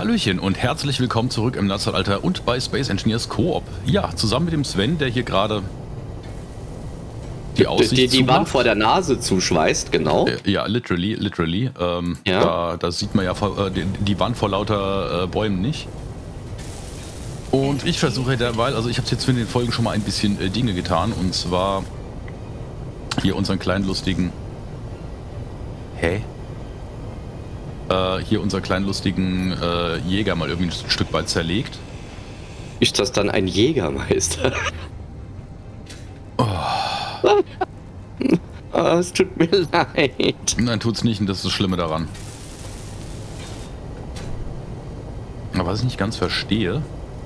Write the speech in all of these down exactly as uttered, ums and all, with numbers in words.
Hallöchen und herzlich willkommen zurück im Netzzeitalter und bei Space Engineers Coop. Ja, zusammen mit dem Sven, der hier gerade die Aussicht Die, die, die zumacht. Wand vor der Nase zuschweißt, genau. Äh, ja, literally, literally. Ähm, Ja. Da, da sieht man ja vor, äh, die, die Wand vor lauter äh, Bäumen nicht. Und ich versuche derweil, also ich habe jetzt in den Folgen schon mal ein bisschen äh, Dinge getan. Und zwar hier unseren kleinen lustigen... Hä? Äh, hier unseren kleinen lustigen äh, Jäger mal irgendwie ein Stück weit zerlegt. Ist das dann ein Jägermeister? Oh. Oh, es tut mir leid. Nein, tut's nicht und das ist das Schlimme daran. Aber was ich nicht ganz verstehe...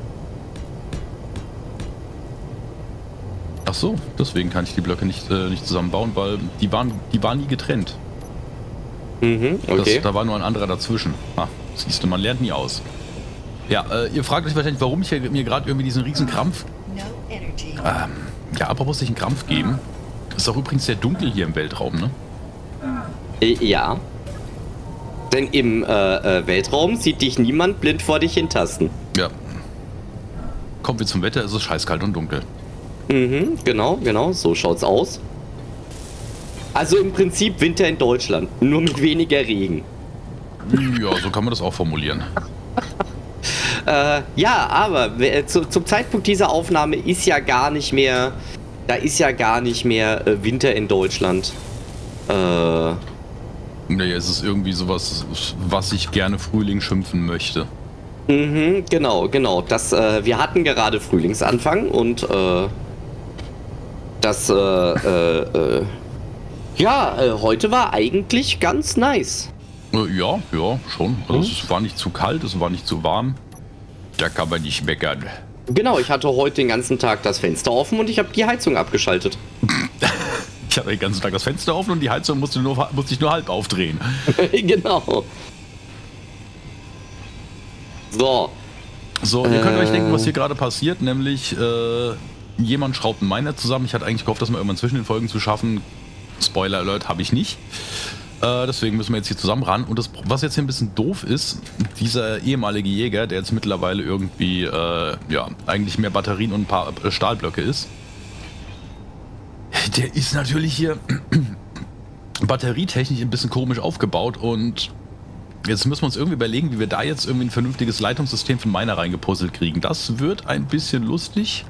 Ach so, deswegen kann ich die Blöcke nicht, äh, nicht zusammenbauen, weil die waren, die waren nie getrennt. Mhm, okay. Das, da war nur ein anderer dazwischen. Ah, siehst du, man lernt nie aus. Ja, äh, ihr fragt euch wahrscheinlich, warum ich hier, mir gerade irgendwie diesen riesen Krampf... Ähm, ja, aber muss ich einen Krampf geben? Ist auch übrigens sehr dunkel hier im Weltraum, ne? Äh, ja. Denn im äh, äh, Weltraum sieht dich niemand blind vor dich hintasten. Ja. Kommen wir zum Wetter, es ist scheißkalt und dunkel. Mhm, genau, genau, so schaut's aus. Also im Prinzip Winter in Deutschland, nur mit weniger Regen. Ja, so kann man das auch formulieren. Äh, ja, aber äh, zu, zum Zeitpunkt dieser Aufnahme ist ja gar nicht mehr, da ist ja gar nicht mehr äh, Winter in Deutschland. Äh, Naja, es ist irgendwie sowas, was ich gerne Frühling schimpfen möchte. mhm, genau, genau. Das, äh, wir hatten gerade Frühlingsanfang und äh, das, äh, äh, äh, ja, äh, heute war eigentlich ganz nice. Äh, Ja, ja, schon. Also Mhm. es war nicht zu kalt, es war nicht zu warm. Da kann man nicht meckern. Genau, ich hatte heute den ganzen Tag das Fenster offen und ich habe die Heizung abgeschaltet. Ich hatte den ganzen Tag das Fenster offen und die Heizung musste, nur, musste ich nur halb aufdrehen. Genau. So. So, ihr könnt Äh. euch denken, was hier gerade passiert, nämlich äh, jemand schraubt einen Miner zusammen. Ich hatte eigentlich gehofft, das mal irgendwann zwischen den Folgen zu schaffen. Spoiler Alert, habe ich nicht. Äh, deswegen müssen wir jetzt hier zusammen ran. Und das, was jetzt hier ein bisschen doof ist, dieser ehemalige Jäger, der jetzt mittlerweile irgendwie, äh, ja, eigentlich mehr Batterien und ein paar äh, Stahlblöcke ist, der ist natürlich hier batterietechnisch ein bisschen komisch aufgebaut und jetzt müssen wir uns irgendwie überlegen, wie wir da jetzt irgendwie ein vernünftiges Leitungssystem von Miner reingepuzzelt kriegen. Das wird ein bisschen lustig.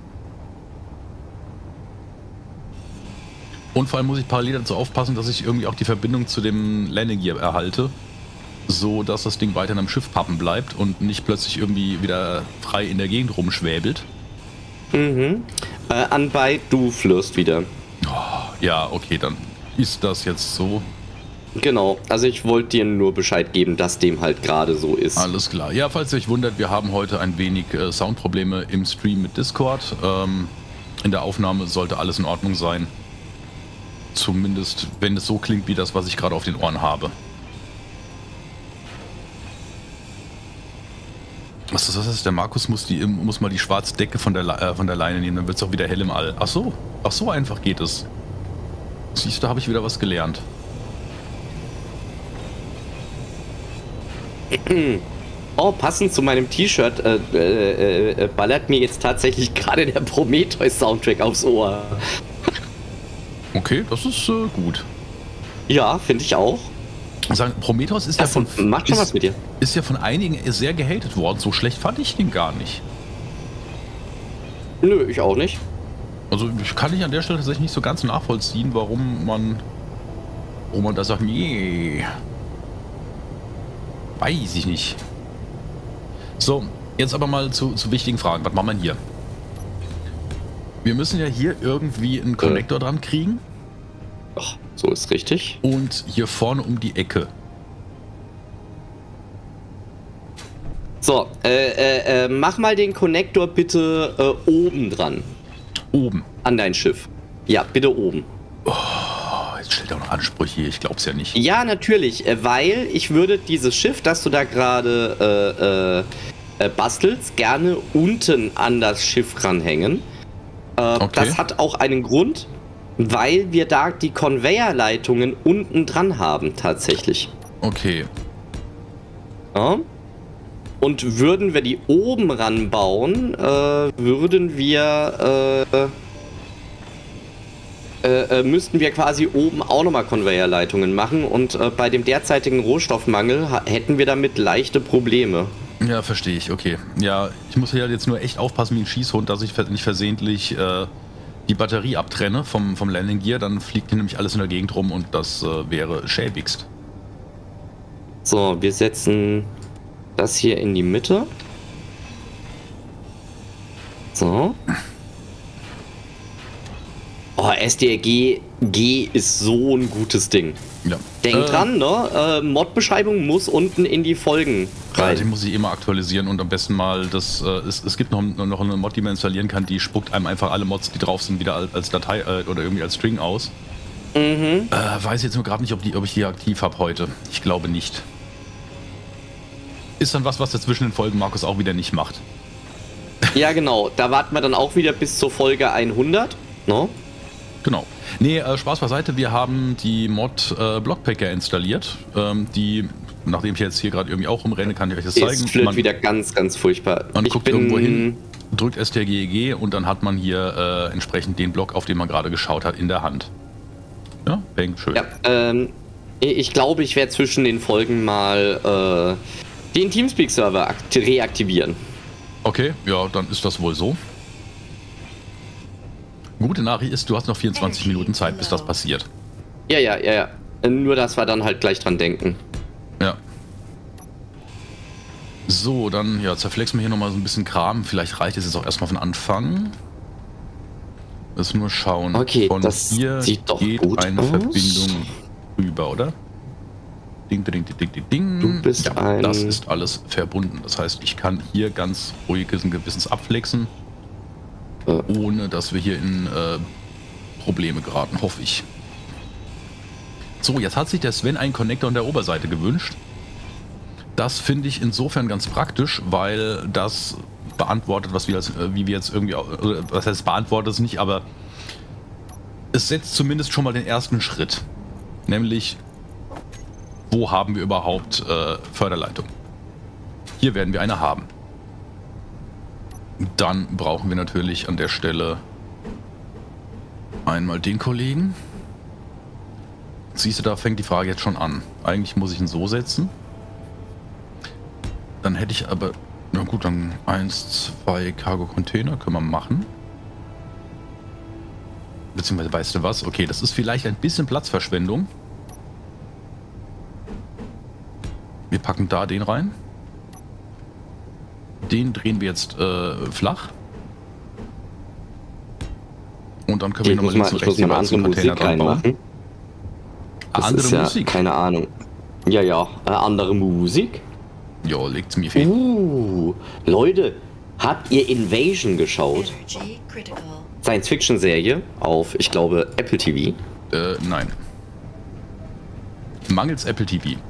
Und vor allem muss ich parallel dazu aufpassen, dass ich irgendwie auch die Verbindung zu dem Landing Gear erhalte, so dass das Ding weiter am Schiff pappen bleibt und nicht plötzlich irgendwie wieder frei in der Gegend rumschwäbelt. Mhm. Äh, anbei, du flirst wieder. Ja, okay, dann ist das jetzt so. Genau, also ich wollte dir nur Bescheid geben, dass dem halt gerade so ist. Alles klar. Ja, falls ihr euch wundert, wir haben heute ein wenig äh, Soundprobleme im Stream mit Discord. Ähm, in der Aufnahme sollte alles in Ordnung sein. Zumindest, wenn es so klingt wie das, was ich gerade auf den Ohren habe. Was ist das? Der Markus muss, die, muss mal die schwarze Decke von der, Le- äh, von der Leine nehmen, dann wird es auch wieder hell im All. Ach so, ach so einfach geht es. Siehst du, da habe ich wieder was gelernt. Oh, passend zu meinem T-Shirt äh, äh, äh, ballert mir jetzt tatsächlich gerade der Prometheus-Soundtrack aufs Ohr. Okay, das ist äh, gut. Ja, finde ich auch. Sagen, Prometheus ist Das ja von macht schon ist, was mit dir. ist ja von einigen sehr gehatet worden. So schlecht fand ich den gar nicht. Nö, ich auch nicht. Also ich kann ich an der Stelle tatsächlich nicht so ganz nachvollziehen, warum man, warum man da sagt, nee, weiß ich nicht. So, jetzt aber mal zu, zu wichtigen Fragen. Was machen wir hier? Wir müssen ja hier irgendwie einen Konnektor dran kriegen Ach, so ist richtig. und hier vorne um die Ecke. So, äh, äh, äh, mach mal den Konnektor bitte äh, oben dran. Oben. An dein Schiff. Ja, bitte oben. Oh, jetzt stellt er auch noch Ansprüche hier. Ich glaub's ja nicht. Ja, natürlich, äh, weil ich würde dieses Schiff, das du da gerade äh, äh, äh, bastelst, gerne unten an das Schiff ranhängen. Äh, Okay. Das hat auch einen Grund, weil wir da die Und würden wir die oben ranbauen, äh, würden wir, äh, äh, äh, müssten wir quasi oben auch nochmal Conveyor-Leitungen machen. Und äh, bei dem derzeitigen Rohstoffmangel hätten wir damit leichte Probleme. Ja, verstehe ich, okay. Ja, ich muss ja jetzt nur echt aufpassen wie ein Schießhund, dass ich nicht versehentlich äh, die Batterie abtrenne vom, vom Landing Gear. Dann fliegt hier nämlich alles in der Gegend rum und das äh, wäre schäbigst. So, wir setzen das hier in die Mitte. So. Oh, S D R G G ist so ein gutes Ding. Ja. Denk äh, dran, ne? Äh, Mod-Beschreibung muss unten in die Folgen Ja, rein. die muss ich immer aktualisieren und am besten mal, das, äh, es, es gibt noch, noch eine Mod, die man installieren kann, die spuckt einem einfach alle Mods, die drauf sind, wieder als Datei äh, oder irgendwie als String aus. Mhm. Äh, weiß jetzt nur gerade nicht, ob, die, ob ich die aktiv habe heute. Ich glaube nicht. Ist dann was, was er zwischen den Folgen Markus auch wieder nicht macht. Ja, genau. Da warten wir dann auch wieder bis zur Folge hundert. No? Genau. Nee, äh, Spaß beiseite, wir haben die Mod äh, Blockpacker installiert, ähm, die, nachdem ich jetzt hier gerade irgendwie auch rumrenne, kann ich euch das zeigen. Es flirrt wieder ganz, ganz furchtbar. Man ich guckt bin irgendwo hin, drückt S T R G E G und dann hat man hier äh, entsprechend den Block, auf den man gerade geschaut hat, in der Hand. Ja, bang, schön. Ja, ähm, ich glaube, ich werde zwischen den Folgen mal äh, den Teamspeak-Server reaktivieren. Okay, ja, dann ist das wohl so. Gute Nachricht ist, du hast noch vierundzwanzig Minuten Zeit, bis das passiert. Ja, ja, ja, ja. Nur, dass wir dann halt gleich dran denken. Ja. So, dann ja, zerflexen wir hier nochmal so ein bisschen Kram. Vielleicht reicht es jetzt auch erstmal von Anfang. Das nur schauen. Okay, von das hier sieht doch geht gut eine aus. Verbindung rüber, oder? Ding, ding, ding, ding, ding, ding. Du bist ja, ein... das ist alles verbunden. Das heißt, ich kann hier ganz ruhiges Gewissens abflexen, äh. ohne dass wir hier in äh, Probleme geraten, hoffe ich. So, jetzt hat sich der Sven einen Connector an der Oberseite gewünscht. Das finde ich insofern ganz praktisch, weil das beantwortet, was wir als, wie wir jetzt irgendwie, was heißt beantwortet es nicht, aber es setzt zumindest schon mal den ersten Schritt. Nämlich, wo haben wir überhaupt äh, Förderleitung? Hier werden wir eine haben. Dann brauchen wir natürlich an der Stelle einmal den Kollegen. Siehst du, da fängt die Frage jetzt schon an. Eigentlich muss ich ihn so setzen. Dann hätte ich aber, na gut, dann eins, zwei Cargo-Container können wir machen. Beziehungsweise, weißt du was? Okay, das ist vielleicht ein bisschen Platzverschwendung. Wir packen da den rein. Den drehen wir jetzt äh, flach. Und dann können wir nochmal links und rechts eine andere Musik reinmachen. Das Andere ist ja, Musik? keine Ahnung. Ja, ja, äh, andere Musik. Jo, legt's mir viel. Uh, Leute, habt ihr Invasion geschaut? Science-Fiction-Serie auf, ich glaube, Apple T V. Äh, nein. Mangels Apple T V.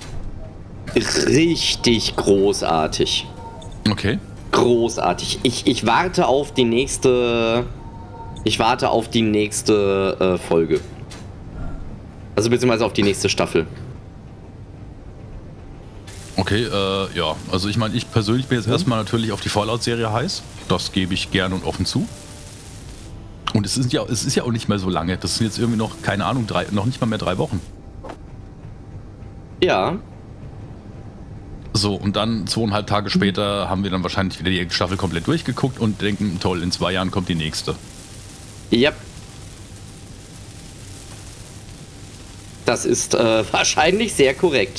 Richtig großartig. Okay. Großartig. Ich, ich warte auf die nächste. Ich warte auf die nächste äh, Folge. Also beziehungsweise auf die nächste Staffel. Okay, äh, ja. Also ich meine, ich persönlich bin jetzt mhm. erstmal natürlich auf die Fallout-Serie heiß. Das gebe ich gern und offen zu. Und es ist ja, es ist ja auch nicht mehr so lange. Das sind jetzt irgendwie noch, keine Ahnung, drei, noch nicht mal mehr drei Wochen. Ja. So, und dann zweieinhalb Tage später haben wir dann wahrscheinlich wieder die Staffel komplett durchgeguckt und denken, toll, in zwei Jahren kommt die nächste. Ja. Das ist äh, wahrscheinlich sehr korrekt.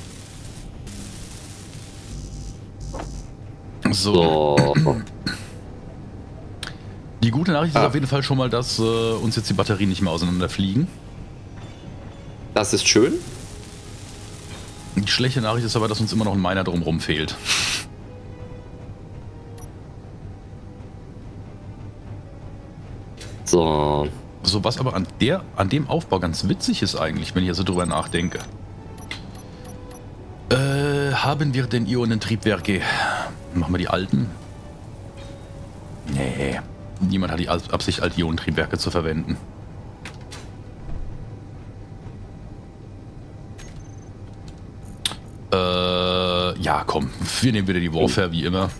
So. So. Die gute Nachricht ah. ist auf jeden Fall schon mal, dass äh, uns jetzt die Batterien nicht mehr auseinanderfliegen. Das ist schön. Die schlechte Nachricht ist aber, dass uns immer noch ein Miner drumherum fehlt. So. So, was aber an, der, an dem Aufbau ganz witzig ist eigentlich, wenn ich also drüber nachdenke. Äh, haben wir denn Ionentriebwerke? Machen wir die alten? Nee. Niemand hat die Absicht, alte Ionentriebwerke zu verwenden. Äh, ja, komm, wir nehmen wieder die Warfare wie immer.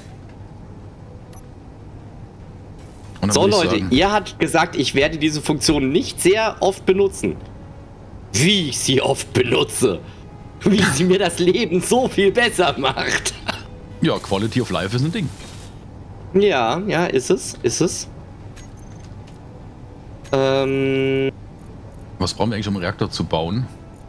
So Leute, sagen, ihr habt gesagt, ich werde diese Funktion nicht sehr oft benutzen. Wie ich sie oft benutze. Wie sie mir das Leben so viel besser macht. Ja, Quality of Life ist ein Ding. Ja, ja, ist es, ist es. Ähm... Was brauchen wir eigentlich, um einen Reaktor zu bauen?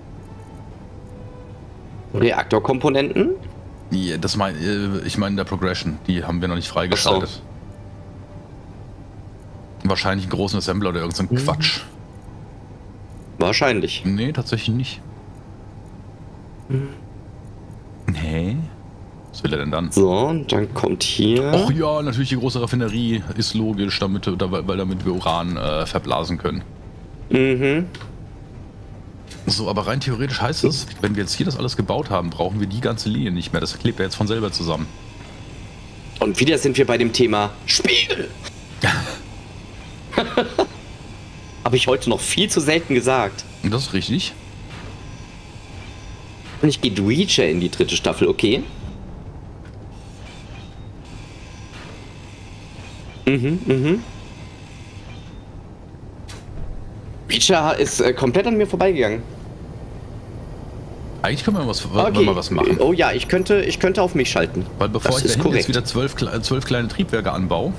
Reaktorkomponenten? Ja, das mein, ich meine in der Progression, die haben wir noch nicht freigeschaltet. So. Wahrscheinlich einen großen Assembler oder irgendein hm. Quatsch. Wahrscheinlich. Nee, tatsächlich nicht. Hm. Nee. Was will er denn dann? So, und dann kommt hier... Ach ja, natürlich die große Raffinerie ist logisch, damit, weil damit wir Uran äh, verblasen können. Mhm. So, aber rein theoretisch heißt es, wenn wir jetzt hier das alles gebaut haben, brauchen wir die ganze Linie nicht mehr. Das klebt ja jetzt von selber zusammen. Und wieder sind wir bei dem Thema Spiegel. Habe ich heute noch viel zu selten gesagt. Das ist richtig. Und ich gehe Reacher in die dritte Staffel, okay? Mhm, mhm. Reacher ist äh, komplett an mir vorbeigegangen. Eigentlich können wir was, okay. mal was machen. Oh ja, ich könnte, ich könnte auf mich schalten. Weil bevor das ich da jetzt wieder zwölf, zwölf kleine Triebwerke anbaue,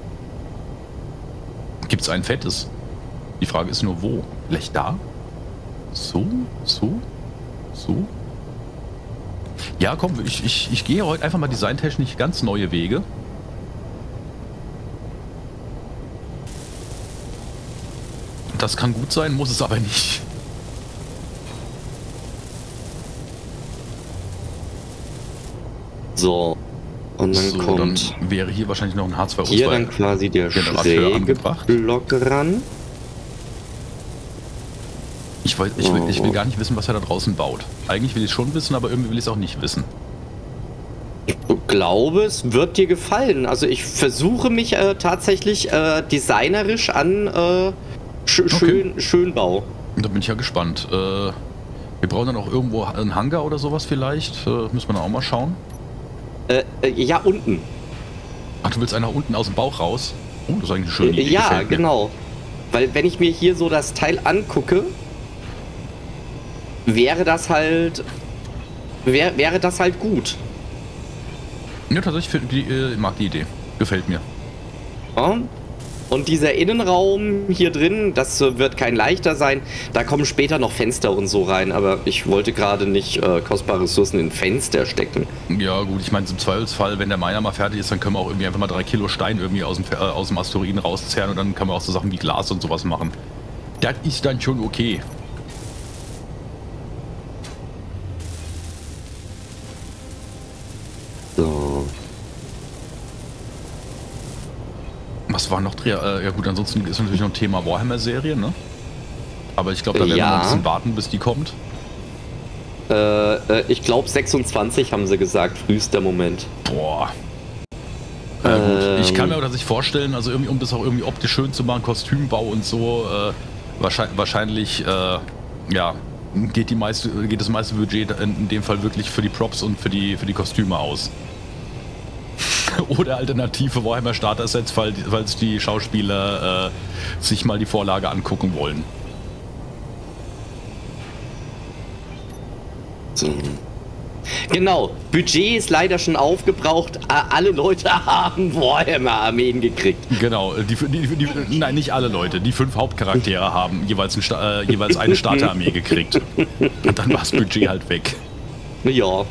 gibt es ein fettes. Die Frage ist nur, wo? Vielleicht da? So? So? So? Ja, komm, ich, ich, ich gehe heute einfach mal designtechnisch ganz neue Wege. Das kann gut sein, muss es aber nicht. So. Und dann so, kommt... Dann wäre hier wahrscheinlich noch ein H zwei O zwei. Hier dann quasi der schräge Block ran. Ich, weiß, ich, will, ich will gar nicht wissen, was er da draußen baut. Eigentlich will ich es schon wissen, aber irgendwie will ich es auch nicht wissen. Ich glaube, es wird dir gefallen. Also ich versuche mich äh, tatsächlich äh, designerisch an äh, sch okay. schön, Schönbau. Da bin ich ja gespannt. Äh, wir brauchen dann auch irgendwo einen Hangar oder sowas vielleicht. Äh, müssen wir dann auch mal schauen. Äh, äh, ja, unten. Ach, du willst einen nach unten aus dem Bauch raus? Oh, das ist eigentlich eine schöne Idee. Ja, genau. Weil wenn ich mir hier so das Teil angucke, wäre das halt wär, wäre das halt gut. Ja, tatsächlich die, äh, mag die Idee. Gefällt mir. Ja. Und dieser Innenraum hier drin, das wird kein leichter sein. Da kommen später noch Fenster und so rein, aber ich wollte gerade nicht äh, kostbare Ressourcen in Fenster stecken. Ja gut, ich meine im Zweifelsfall, wenn der Miner mal fertig ist, dann können wir auch irgendwie einfach mal drei Kilo Stein irgendwie aus dem, äh, aus dem Asteroiden rauszerren und dann kann man auch so Sachen wie Glas und sowas machen. Das ist dann schon okay. So. Was war noch drin? Äh, ja gut, ansonsten ist natürlich noch ein Thema Warhammer-Serie, ne? Aber ich glaube, da werden ja. wir noch ein bisschen warten, bis die kommt. Äh, äh, ich glaube sechsundzwanzig haben sie gesagt, frühester Moment. Boah. Ja, ähm. gut. Ich kann mir aber sich vorstellen, also irgendwie, um das auch irgendwie optisch schön zu machen, Kostümbau und so, äh, wahrscheinlich, wahrscheinlich äh, ja, geht, die meiste, geht das meiste Budget in, in dem Fall wirklich für die Props und für die, für die Kostüme aus. Oder alternative Warhammer Starter-Sets, falls die Schauspieler äh, sich mal die Vorlage angucken wollen. So. Genau, Budget ist leider schon aufgebraucht. Alle Leute haben Warhammer-Armeen gekriegt. Genau, die, die, die, nein, nicht alle Leute. Die fünf Hauptcharaktere haben jeweils, ein, äh, jeweils eine Starterarmee gekriegt. Und dann war das Budget halt weg. Ja.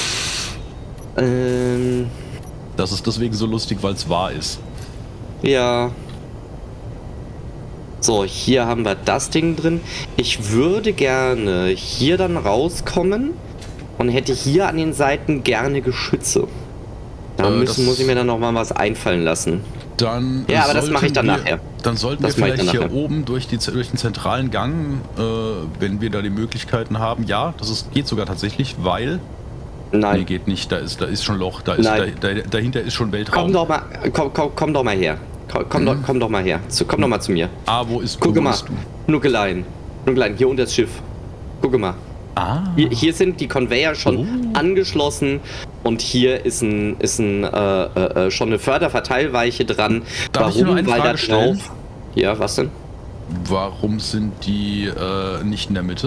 Ähm... Das ist deswegen so lustig, weil es wahr ist. Ja. So, hier haben wir das Ding drin. Ich würde gerne hier dann rauskommen und hätte hier an den Seiten gerne Geschütze. Da äh, müssen, muss ich mir dann noch mal was einfallen lassen. Dann ja, aber das mache ich dann wir, nachher. Dann sollten das wir vielleicht hier oben durch, die, durch den zentralen Gang, äh, wenn wir da die Möglichkeiten haben, ja, das ist, geht sogar tatsächlich, weil... Nein. Nee, geht nicht. Da ist, da ist schon Loch. Da ist, da, da, dahinter ist schon Weltraum. Komm doch mal, komm, komm, komm doch mal her. Komm, komm, mhm. doch, komm doch mal her. Zu, komm doch mal zu mir. Ah, wo ist, Guck wo mal. bist du? Nuckelein. Nuckelein, hier unter das Schiff. Guck mal. Ah. Hier, hier sind die Conveyor schon Oh. angeschlossen und hier ist ein, ist ein äh, äh, schon eine Förderverteilweiche dran. Darf ich dir nur eine Weil Frage da stellen? drauf. Ja, was denn? Warum sind die äh, nicht in der Mitte?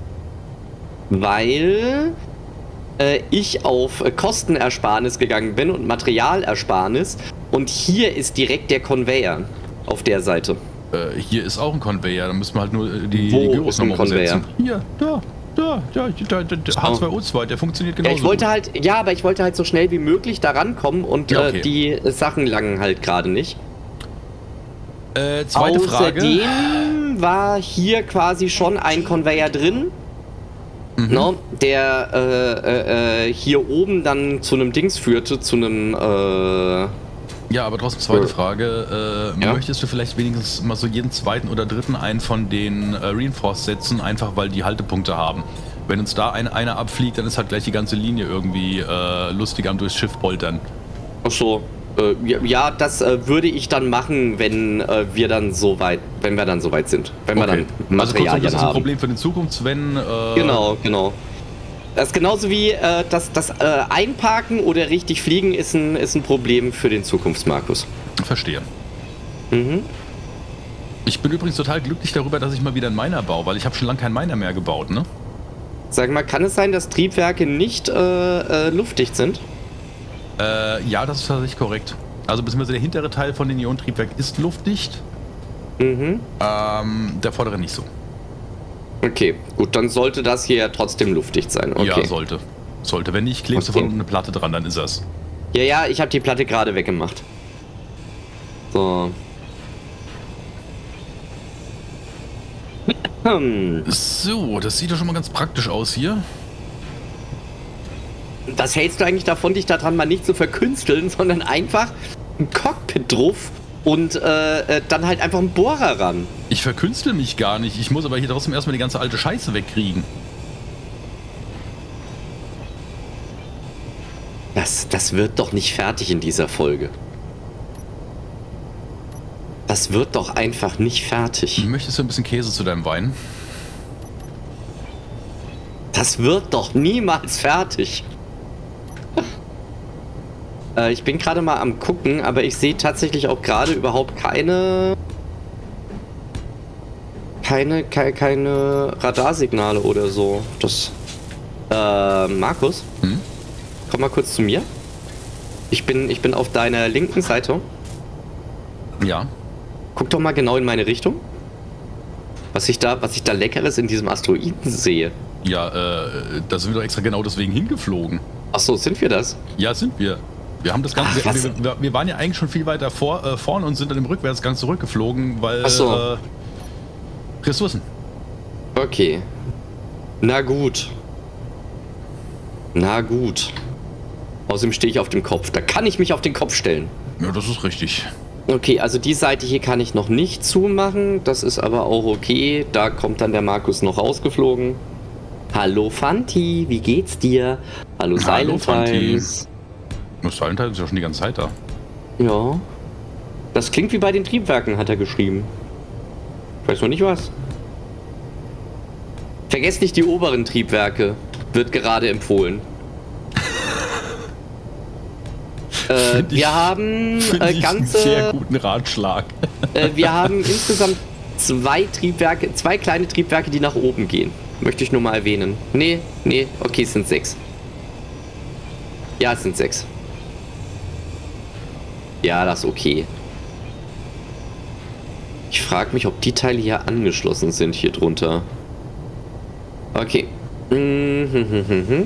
Weil äh, ich auf äh, Kostenersparnis gegangen bin und Materialersparnis und hier ist direkt der Conveyor auf der Seite. Äh, hier ist auch ein Conveyor, da müssen wir halt nur äh, die, Wo die Gyros ist ein nochmal Conveyor? umsetzen. Hier, da, da, da, da, da, da H zwei O zwei, der funktioniert Ja, genauso ich wollte gut. halt, ja, aber ich wollte halt so schnell wie möglich da rankommen und Ja, okay. äh, die Sachen langen halt gerade nicht. Äh, zweite Frage. Außerdem war hier quasi schon ein Conveyor drin, Mhm. no, der äh, äh, äh, hier oben dann zu einem Dings führte, zu einem, äh, Ja, aber trotzdem zweite Äh, Frage. Äh, ja? Möchtest du vielleicht wenigstens mal so jeden zweiten oder dritten einen von den äh, Reinforce setzen, einfach weil die Haltepunkte haben? Wenn uns da ein, einer abfliegt, dann ist halt gleich die ganze Linie irgendwie äh, lustig am durchs Schiff poltern. ach so, äh, ja, ja, das äh, würde ich dann machen, wenn äh, wir dann so weit, wenn wir dann so weit sind, wenn wir Okay. dann Also kurzum, Materialien das ist ein haben. Problem für den Zukunfts-Wenn. Äh, Genau, genau. Das ist genauso wie äh, das, das äh, Einparken oder richtig fliegen ist ein, ist ein Problem für den Zukunftsmarkus. Verstehe. Mhm. Ich bin übrigens total glücklich darüber, dass ich mal wieder einen Miner baue, weil ich habe schon lange keinen Miner mehr gebaut, ne? Sag mal, kann es sein, dass Triebwerke nicht äh, äh, luftdicht sind? Äh, ja, das ist tatsächlich korrekt. Also beziehungsweise der hintere Teil von den Ionentriebwerk ist luftdicht, Mhm. ähm, der vordere nicht so. Okay, gut, dann sollte das hier ja trotzdem luftdicht sein. Okay. Ja, sollte. Sollte. Wenn nicht, klebst du Okay. von unten eine Platte dran, dann ist das. Ja, ja, ich habe die Platte gerade weggemacht. So. Hm. So, das sieht doch schon mal ganz praktisch aus hier. Was hältst du eigentlich davon, dich daran mal nicht zu verkünsteln, sondern einfach ein Cockpit drauf und äh, äh, dann halt einfach einen Bohrer ran? Ich verkünstel mich gar nicht. Ich muss aber hier trotzdem erstmal die ganze alte Scheiße wegkriegen. Das, das wird doch nicht fertig in dieser Folge. Das wird doch einfach nicht fertig. Möchtest du ein bisschen Käse zu deinem Wein? Das wird doch niemals fertig. äh, ich bin gerade mal am gucken, aber ich sehe tatsächlich auch gerade überhaupt keine... Keine, keine, keine Radarsignale oder so. Das... Äh, Markus? Hm? Komm mal kurz zu mir. Ich bin, ich bin auf deiner linken Seite. Ja. Guck doch mal genau in meine Richtung. Was ich da, was ich da Leckeres in diesem Asteroiden sehe. Ja, äh, da sind wir doch extra genau deswegen hingeflogen. Ach so, sind wir das? Ja, sind wir. Wir haben das Ganze. Ach, was? wir, wir, wir waren ja eigentlich schon viel weiter vor, äh, vorne und sind dann im Rückwärtsgang zurückgeflogen, weil Ach so. äh, Ressourcen. Okay. Na gut. Na gut. Außerdem stehe ich auf dem Kopf. Da kann ich mich auf den Kopf stellen. Ja, das ist richtig. Okay, also die Seite hier kann ich noch nicht zumachen. Das ist aber auch okay. Da kommt dann der Markus noch rausgeflogen. Hallo Fanti, wie geht's dir? Hallo Hallo, Silent Fanti. Times. Das Silent ist ja schon die ganze Zeit da. Ja. Das klingt wie bei den Triebwerken, hat er geschrieben. Ich weiß noch nicht was. Vergesst nicht die oberen Triebwerke. Wird gerade empfohlen. äh, Find ich- wir haben Finde äh, ich einen ganze... sehr guten Ratschlag. Äh, wir haben insgesamt zwei Triebwerke, zwei kleine Triebwerke, die nach oben gehen. Möchte ich nur mal erwähnen. Nee, nee, okay, es sind sechs. Ja, es sind sechs. Ja, das ist okay. Ich frage mich, ob die Teile hier angeschlossen sind, hier drunter. Okay. Mhm.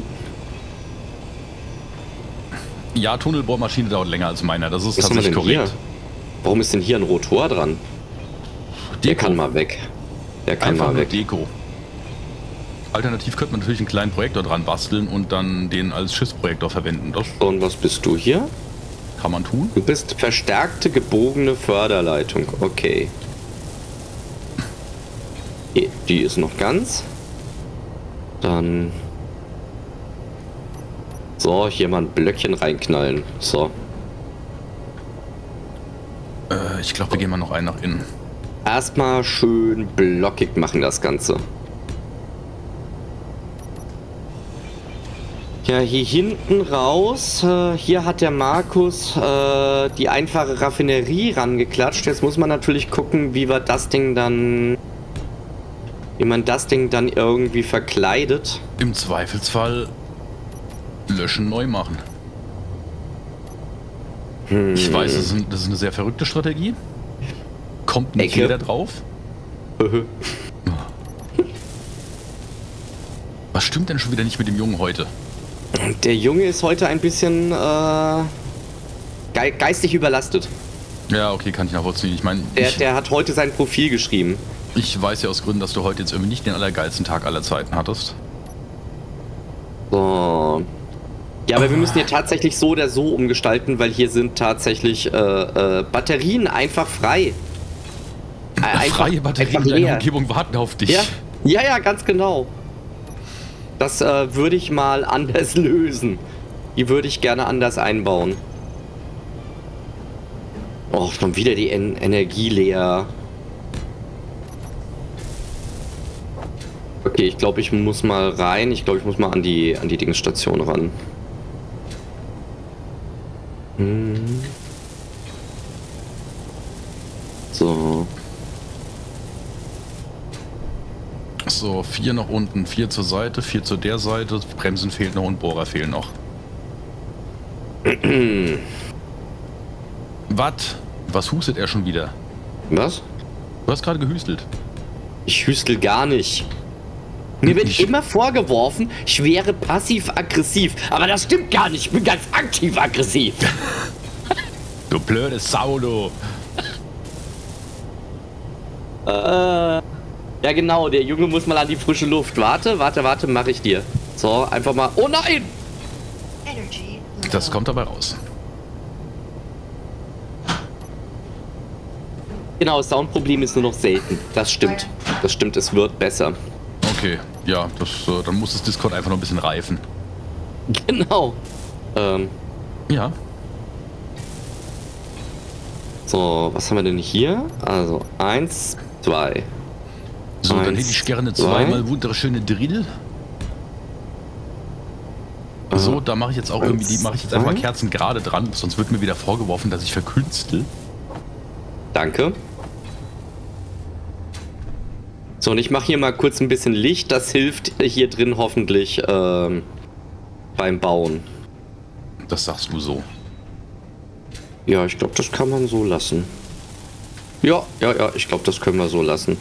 Ja, Tunnelbohrmaschine dauert länger als meiner. Das ist Was haben wir tatsächlich denn korrekt. hier? Warum ist denn hier ein Rotor dran? Der Deko. kann mal weg. Der kann Einfach mal nur weg. Deko. Alternativ könnte man natürlich einen kleinen Projektor dran basteln und dann den als Schiffsprojektor verwenden. Das Und was bist du hier? kann man tun. Du bist verstärkte gebogene Förderleitung. Okay. Die- Die ist noch ganz. Dann. So, hier mal ein Blöckchen reinknallen. So. Äh, ich glaube, wir gehen mal noch einen nach innen. Erstmal schön blockig machen das Ganze. Ja, hier hinten raus, äh, hier hat der Markus äh, die einfache Raffinerie rangeklatscht. Jetzt muss man natürlich gucken, wie wir das Ding dann, wie man das Ding dann irgendwie verkleidet. Im Zweifelsfall löschen, neu machen. Hm. Ich weiß, das ist, ein, das ist eine sehr verrückte Strategie. Kommt nicht Ecke. jeder drauf. Was stimmt denn schon wieder nicht mit dem Jungen heute? Der Junge ist heute ein bisschen äh, ge geistig überlastet. Ja, okay, kann ich nachvollziehen. Ich meine, der, ich, der hat heute sein Profil geschrieben. Ich weiß ja aus Gründen, dass du heute jetzt irgendwie nicht den allergeilsten Tag aller Zeiten hattest. So. Ja, aber wir müssen hier tatsächlich so oder so umgestalten, weil hier sind tatsächlich äh, äh, Batterien einfach frei. Äh, einfach, Freie Batterien in deiner Umgebung warten auf dich. Ja, ja, ja, ganz genau. Das äh, würde ich mal anders lösen. Die würde ich gerne anders einbauen. Oh, schon wieder die en Energie leer. Okay, ich glaube, ich muss mal rein. Ich glaube, ich muss mal an die, an die Dingsstation ran. Hm. So. So, vier nach unten, vier zur Seite, vier zu der Seite, Bremsen fehlt noch und Bohrer fehlen noch. Was? Was hustet er schon wieder? Was? Du hast gerade gehüstelt. Ich hüstel gar nicht. Mir wird Ich- immer vorgeworfen, ich wäre passiv-aggressiv. Aber das stimmt gar nicht. Ich bin ganz aktiv-aggressiv. Du blödes Sau, du. äh, ja genau, der Junge muss mal an die frische Luft. Warte, warte, warte, mache ich dir. So, einfach mal... Oh nein! Das kommt dabei raus. Genau, Soundproblem ist nur noch selten. Das stimmt. Das stimmt, es wird besser. Okay, ja, das, äh, dann muss das Discord einfach noch ein bisschen reifen. Genau. Ähm, Ja. so, was haben wir denn hier? Also, eins, zwei. So, dann Eins, hätte ich gerne zwei. zweimal wunderschöne Drill. So, da mache ich jetzt auch irgendwie, die mache ich jetzt einfach mal zwei. Kerzen gerade dran, sonst wird mir wieder vorgeworfen, dass ich verkünstel. Danke. So, und ich mache hier mal kurz ein bisschen Licht. Das hilft hier drin hoffentlich ähm, beim Bauen. Das sagst du so. Ja, ich glaube, das kann man so lassen. Ja, ja, ja, ich glaube, das können wir so lassen.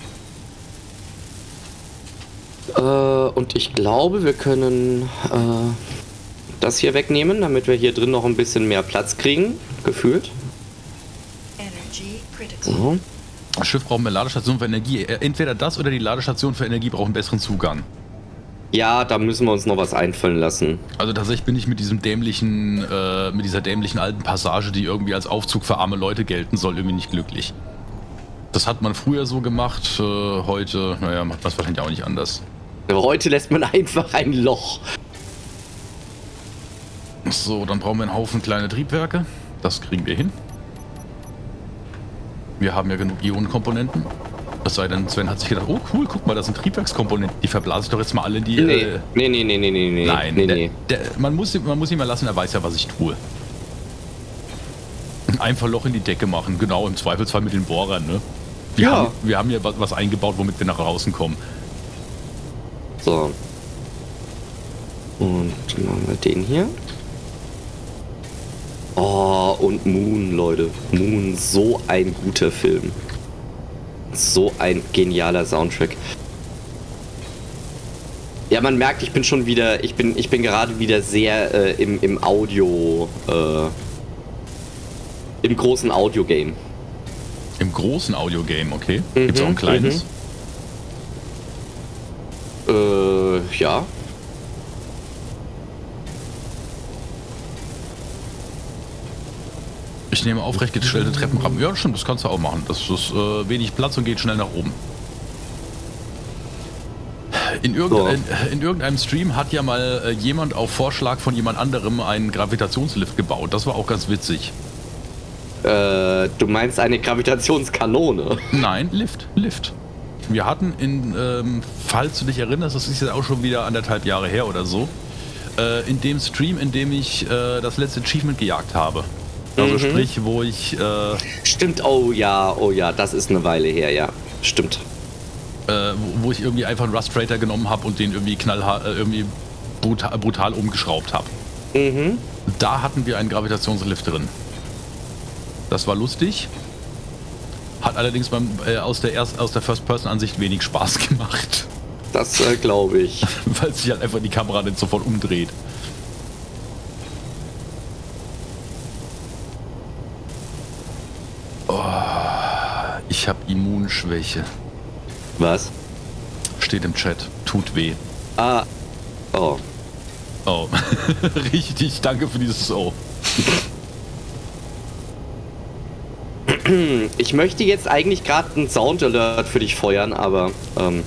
Äh, und ich glaube, wir können äh, das hier wegnehmen, damit wir hier drin noch ein bisschen mehr Platz kriegen, gefühlt. So. Das Schiff braucht mehr Ladestation für Energie. Entweder das oder die Ladestation für Energie braucht einen besseren Zugang. Ja, da müssen wir uns noch was einfallen lassen. Also tatsächlich bin ich mit diesem dämlichen, äh, mit dieser dämlichen alten Passage, die irgendwie als Aufzug für arme Leute gelten soll, irgendwie nicht glücklich. Das hat man früher so gemacht, äh, heute, naja, macht man es wahrscheinlich auch nicht anders. Aber heute lässt man einfach ein Loch. So, dann brauchen wir einen Haufen kleine Triebwerke. Das kriegen wir hin. Wir haben ja genug Ionenkomponenten. Es sei denn, Sven hat sich gedacht, oh cool, guck mal, das sind Triebwerkskomponenten. Die verblase ich doch jetzt mal alle in die... Nee, Äh, nee, nee, nee, nee, nee. nein, nee, der, nee. Der, man, muss, man muss ihn mal lassen, er weiß ja, was ich tue. Einfach Loch in die Decke machen, genau, im Zweifelsfall mit den Bohrern, ne? Wir, Ja. haben, wir haben hier was, was eingebaut, womit wir nach draußen kommen. So. Und dann machen wir den hier. Oh, und Moon, Leute. Moon, so ein guter Film. So ein genialer Soundtrack. Ja, man merkt, ich bin schon wieder, ich bin, ich bin gerade wieder sehr äh, im, im Audio, äh, im großen Audio-Game. Im großen Audio-Game, okay? Gibt's auch ein Mhm, kleines? Äh, ja. Ich nehme aufrecht gestellte Treppenrampen. Ja, stimmt, das kannst du auch machen. Das ist äh, wenig Platz und geht schnell nach oben. In, irgendein, in, in irgendeinem Stream hat ja mal äh, jemand auf Vorschlag von jemand anderem einen Gravitationslift gebaut. Das war auch ganz witzig. Äh, du meinst eine Gravitationskanone? Nein, Lift, Lift. Wir hatten in, ähm, falls du dich erinnerst, das ist jetzt auch schon wieder anderthalb Jahre her oder so, Äh, in dem Stream, in dem ich äh, das letzte Achievement gejagt habe. Also Mhm. sprich, wo ich... Äh, Stimmt, oh ja, oh ja, das ist eine Weile her, ja. Stimmt. äh, wo, wo ich irgendwie einfach einen Rust Raider genommen habe und den irgendwie knallhart, äh, irgendwie brutal, brutal umgeschraubt habe. Mhm. Da hatten wir einen Gravitationslift drin. Das war lustig. Hat allerdings beim, äh, aus der, Erst-, aus der First-Person-Ansicht wenig Spaß gemacht. Das äh, glaube ich. Weil sich halt einfach die Kamera nicht sofort umdreht. Oh, ich habe Immunschwäche. Was? Steht im Chat. Tut weh. Ah. Oh. Oh. Richtig, danke für dieses Oh. Ich möchte jetzt eigentlich gerade einen Sound Alert für dich feuern, aber ähm,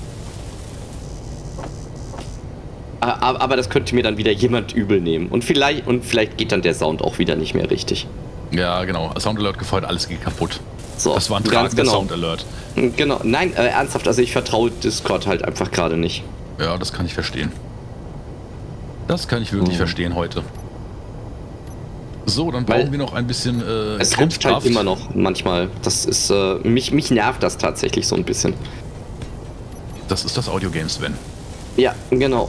aber, aber das könnte mir dann wieder jemand übel nehmen und vielleicht und vielleicht geht dann der Sound auch wieder nicht mehr richtig. Ja, genau. Sound Alert gefeuert, alles geht kaputt. So, Das war ein ganz tragender genau. Sound Alert. Genau, nein, äh, ernsthaft, also ich vertraue Discord halt einfach gerade nicht. Ja, das kann ich verstehen. Das kann ich wirklich Oh. verstehen heute. So, dann brauchen Weil wir noch ein bisschen äh, Es rumpft halt Kampfkraft. immer noch manchmal. Das ist äh, mich mich nervt das tatsächlich so ein bisschen. Das ist das Audio-Game, Sven. Ja, genau.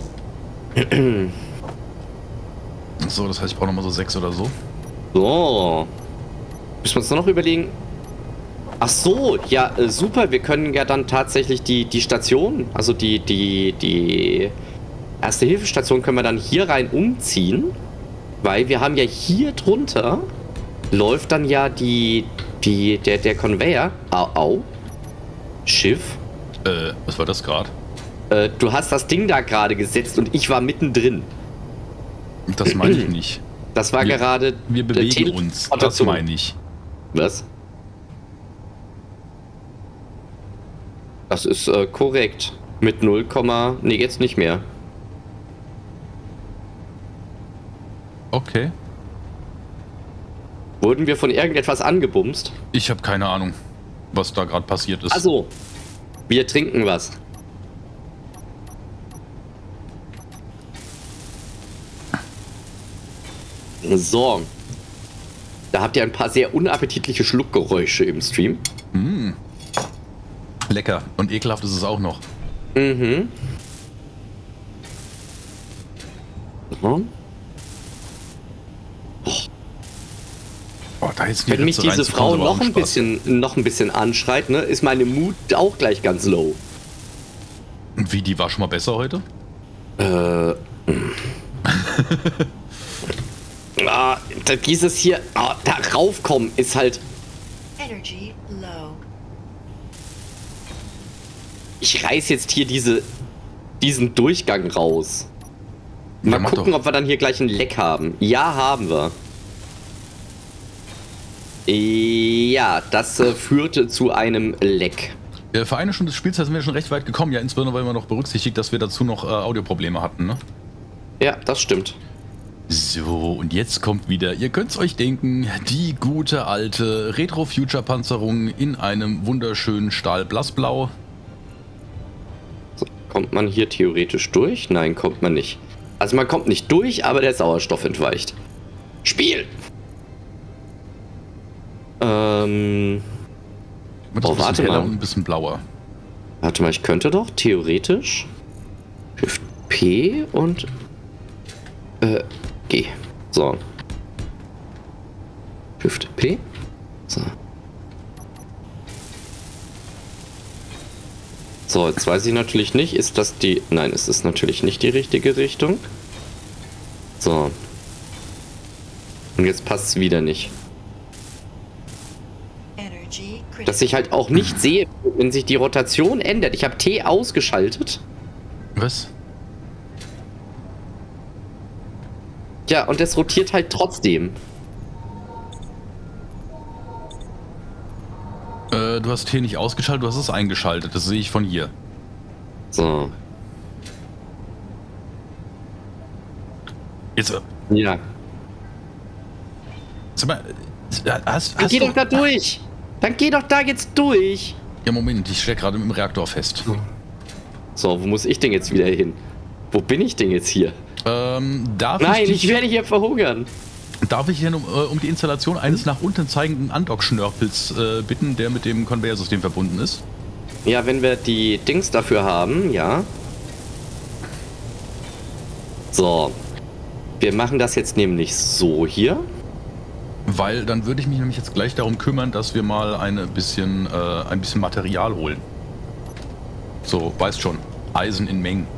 So, das heißt, ich brauche nochmal so sechs oder so. So. Müssen wir uns noch überlegen. Ach so, ja, äh, super. Wir können ja dann tatsächlich die, die Station, also die, die, die Erste-Hilfe-Station können wir dann hier rein umziehen. Weil wir haben ja hier drunter läuft dann ja die, die, der, der Conveyor. Au, au. Schiff. Äh, was war das gerade? Äh, du hast das Ding da gerade gesetzt und ich war mittendrin. Das meine ich nicht. Das war Wir- gerade. Wir der bewegen Tele- uns. Das Rotation. meine ich. Was? Das ist äh, korrekt. Mit null, nee, jetzt nicht mehr. Okay. Wurden wir von irgendetwas angebumst? Ich habe keine Ahnung, was da gerade passiert ist. Also, wir trinken was. So. Da habt ihr ein paar sehr unappetitliche Schluckgeräusche im Stream. Mm. Lecker. Und ekelhaft ist es auch noch. Mhm. So. Oh, da jetzt die Wenn mich Ritze diese reinzukommen, Frau ist aber auch noch ein Spaß. bisschen, noch ein bisschen anschreit, ne, ist meine Mut auch gleich ganz low. Und wie, die war schon mal besser heute? Äh. ah, da- dieses hier, ah, da raufkommen ist halt. Energy low. Ich reiß jetzt hier diese, diesen Durchgang raus. Ja, Mal mach gucken, doch. ob wir dann hier gleich ein Leck haben. Ja, haben wir. Ja, das äh, führte zu einem Leck. Äh, Für eine Stunde Spielzeit sind wir schon recht weit gekommen. Ja, insbesondere weil wir noch berücksichtigt, dass wir dazu noch äh, Audioprobleme hatten, ne? Ja, das stimmt. So, und jetzt kommt wieder, ihr könnt's euch denken, die gute alte Retro-Future-Panzerung in einem wunderschönen Stahl-Blassblau. So, kommt man hier theoretisch durch? Nein, kommt man nicht. Also man kommt nicht durch, aber der Sauerstoff entweicht. Spiel! Ähm, Mit Oh, ein bisschen warte heller mal. und ein bisschen blauer. warte mal, ich könnte doch theoretisch Shift P und äh, G. So. Shift P. So. So, jetzt weiß ich natürlich nicht, ist das die... Nein, es ist natürlich nicht die richtige Richtung. So. Und jetzt passt es wieder nicht. Energy critical. Dass ich halt auch nicht sehe, wenn sich die Rotation ändert. Ich habe T ausgeschaltet. Was? Ja, und es rotiert halt trotzdem. Äh, du hast T nicht ausgeschaltet, du hast es eingeschaltet. Das sehe ich von hier. So. Jetzt, äh, Ja. sag mal, äh, hast, Dann hast geh du... doch da durch. Dann geh doch da jetzt durch. Ja, Moment, ich stecke gerade mit dem Reaktor fest. So, wo muss ich denn jetzt wieder hin? Wo bin ich denn jetzt hier? Ähm, darf Nein, ich, ich dich, werde hier verhungern. darf ich denn um, äh, um die Installation eines nach unten zeigenden Andock-Schnörpels äh, bitten, der mit dem Conveyor-System verbunden ist? Ja, wenn wir die Dings dafür haben, ja. So. Wir machen das jetzt nämlich so hier. Weil dann würde ich mich nämlich jetzt gleich darum kümmern, dass wir mal eine bisschen, äh, ein bisschen Material holen. So, weißt schon, Eisen in Mengen.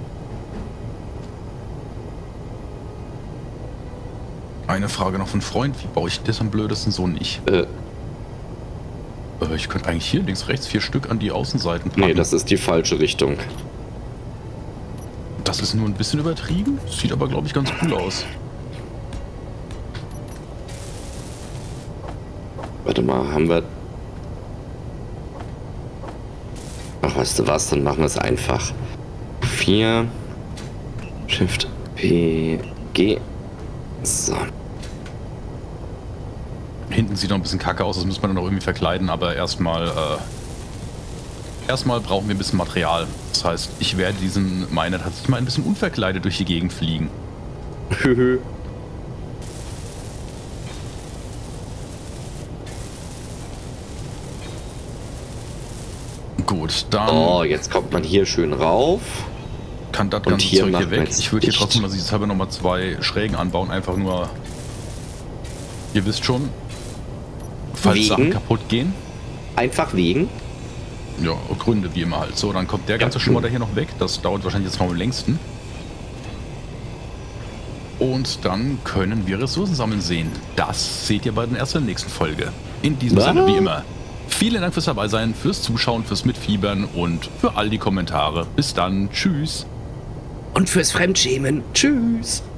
Eine Frage noch von Freund, wie baue ich das am blödesten so nicht? Äh, Äh, ich könnte eigentlich hier links, rechts vier Stück an die Außenseiten packen. nee, das ist die falsche Richtung. Das ist nur ein bisschen übertrieben, sieht aber glaube ich ganz cool aus. Warte mal, haben wir... Ach, weißt du was, dann machen wir es einfach. vier, Shift, P, G. So. Hinten sieht noch ein bisschen kacke aus, das müssen wir dann noch irgendwie verkleiden, aber erstmal äh, erstmal brauchen wir ein bisschen Material. Das heißt, ich werde diesen Miner tatsächlich mal ein bisschen unverkleidet durch die Gegend fliegen. Gut, dann Oh, jetzt kommt man hier schön rauf. kann das und ganze hier Zeug hier machen wir weg. jetzt Ich würde hier dicht. trotzdem mal sicherheitshalber nochmal zwei Schrägen anbauen, einfach nur, ihr wisst schon, falls Wegen? Sachen kaputt gehen. Einfach wegen. Ja, Gründe wie immer halt. So, dann kommt der ganze Ja. Schimmer da hier noch weg. Das dauert wahrscheinlich jetzt noch am längsten. Und dann können wir Ressourcen sammeln sehen. Das seht ihr bei der ersten nächsten Folge. In diesem Was? Sinne, wie immer, vielen Dank fürs Dabeisein, fürs Zuschauen, fürs Mitfiebern und für all die Kommentare. Bis dann. Tschüss. Und fürs Fremdschämen. Tschüss.